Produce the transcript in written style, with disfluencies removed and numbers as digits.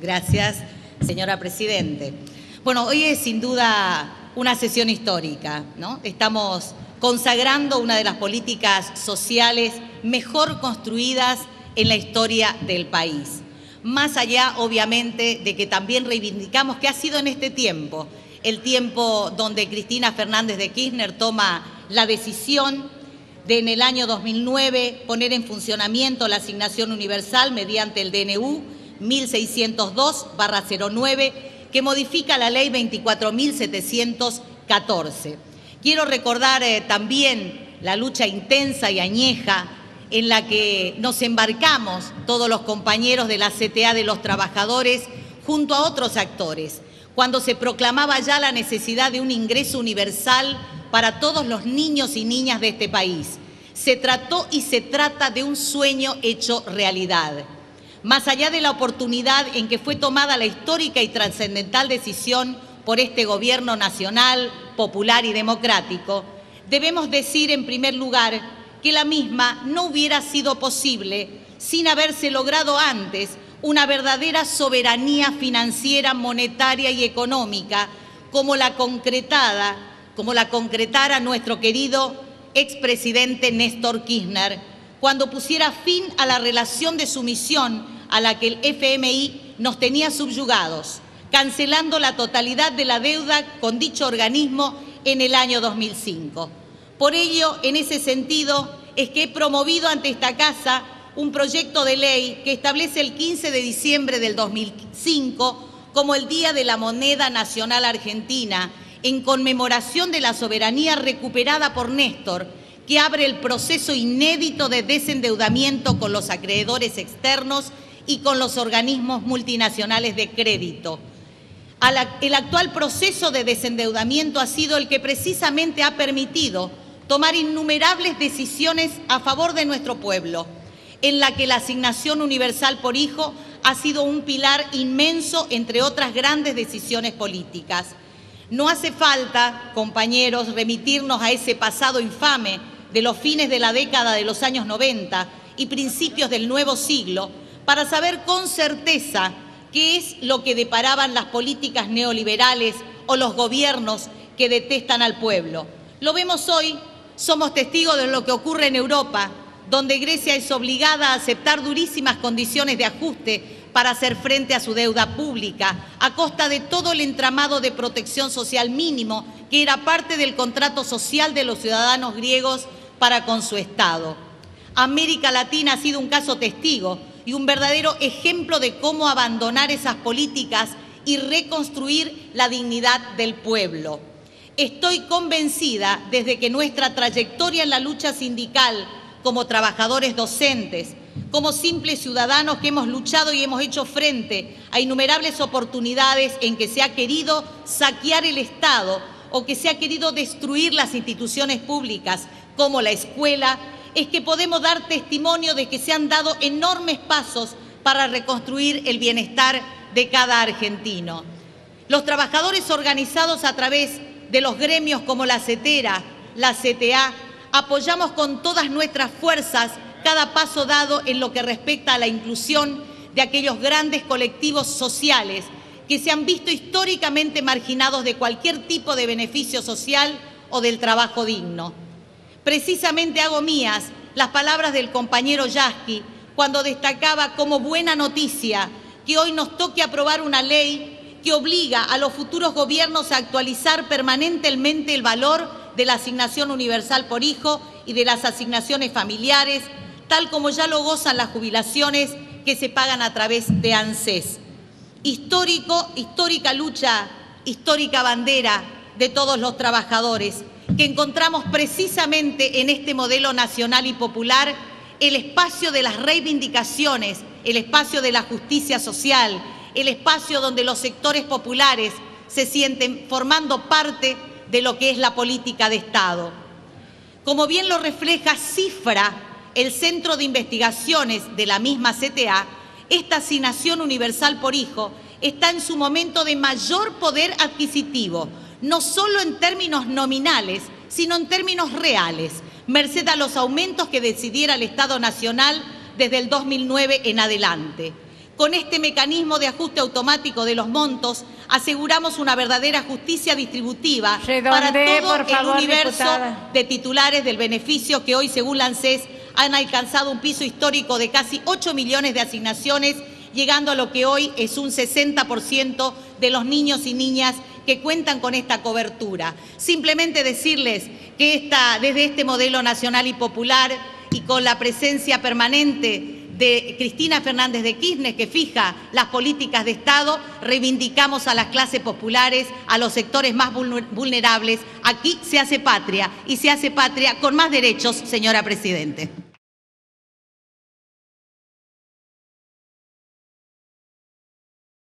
Gracias, señora Presidente. Bueno, hoy es sin duda una sesión histórica, ¿no? Estamos consagrando una de las políticas sociales mejor construidas en la historia del país. Más allá, obviamente, de que también reivindicamos que ha sido en este tiempo, el tiempo donde Cristina Fernández de Kirchner toma la decisión de en el año 2009 poner en funcionamiento la asignación universal mediante el DNU 1602/09, que modifica la ley 24.714. Quiero recordar también la lucha intensa y añeja en la que nos embarcamos todos los compañeros de la CTA de los Trabajadores junto a otros actores, cuando se proclamaba ya la necesidad de un ingreso universal para todos los niños y niñas de este país. Se trató y se trata de un sueño hecho realidad. Más allá de la oportunidad en que fue tomada la histórica y trascendental decisión por este gobierno nacional, popular y democrático, debemos decir en primer lugar que la misma no hubiera sido posible sin haberse logrado antes una verdadera soberanía financiera, monetaria y económica como la concretara nuestro querido expresidente Néstor Kirchner, cuando pusiera fin a la relación de sumisión a la que el FMI nos tenía subyugados, cancelando la totalidad de la deuda con dicho organismo en el año 2005. Por ello, en ese sentido, es que he promovido ante esta Casa un proyecto de ley que establece el 15 de diciembre del 2005 como el Día de la Moneda Nacional Argentina, en conmemoración de la soberanía recuperada por Néstor, que abre el proceso inédito de desendeudamiento con los acreedores externos y con los organismos multinacionales de crédito. El actual proceso de desendeudamiento ha sido el que precisamente ha permitido tomar innumerables decisiones a favor de nuestro pueblo, en la que la asignación universal por hijo ha sido un pilar inmenso entre otras grandes decisiones políticas. No hace falta, compañeros, remitirnos a ese pasado infame de los fines de la década de los años 90 y principios del nuevo siglo para saber con certeza qué es lo que deparaban las políticas neoliberales o los gobiernos que detestan al pueblo. Lo vemos hoy, somos testigos de lo que ocurre en Europa, donde Grecia es obligada a aceptar durísimas condiciones de ajuste para hacer frente a su deuda pública, a costa de todo el entramado de protección social mínimo que era parte del contrato social de los ciudadanos griegos para con su Estado. América Latina ha sido un caso testigo y un verdadero ejemplo de cómo abandonar esas políticas y reconstruir la dignidad del pueblo. Estoy convencida, desde que nuestra trayectoria en la lucha sindical, como trabajadores docentes, como simples ciudadanos que hemos luchado y hemos hecho frente a innumerables oportunidades en que se ha querido saquear el Estado o que se ha querido destruir las instituciones públicas, como la escuela, es que podemos dar testimonio de que se han dado enormes pasos para reconstruir el bienestar de cada argentino. Los trabajadores organizados a través de los gremios como la CETERA, la CTA, apoyamos con todas nuestras fuerzas cada paso dado en lo que respecta a la inclusión de aquellos grandes colectivos sociales que se han visto históricamente marginados de cualquier tipo de beneficio social o del trabajo digno. Precisamente hago mías las palabras del compañero Yasky cuando destacaba como buena noticia que hoy nos toque aprobar una ley que obliga a los futuros gobiernos a actualizar permanentemente el valor de la asignación universal por hijo y de las asignaciones familiares, tal como ya lo gozan las jubilaciones que se pagan a través de ANSES. Histórica lucha, histórica bandera de todos los trabajadores, que encontramos precisamente en este modelo nacional y popular el espacio de las reivindicaciones, el espacio de la justicia social, el espacio donde los sectores populares se sienten formando parte de lo que es la política de Estado. Como bien lo refleja CIFRA, el Centro de Investigaciones de la misma CTA, esta asignación universal por hijo está en su momento de mayor poder adquisitivo, no solo en términos nominales, sino en términos reales, merced a los aumentos que decidiera el Estado Nacional desde el 2009 en adelante. Con este mecanismo de ajuste automático de los montos, aseguramos una verdadera justicia distributiva para todo el universo de titulares del beneficio que hoy, según la ANSES, han alcanzado un piso histórico de casi 8 millones de asignaciones, llegando a lo que hoy es un 60% de los niños y niñas que cuentan con esta cobertura. Simplemente decirles que desde este modelo nacional y popular y con la presencia permanente de Cristina Fernández de Kirchner, que fija las políticas de Estado, reivindicamos a las clases populares, a los sectores más vulnerables. Aquí se hace patria y se hace patria con más derechos, señora Presidente.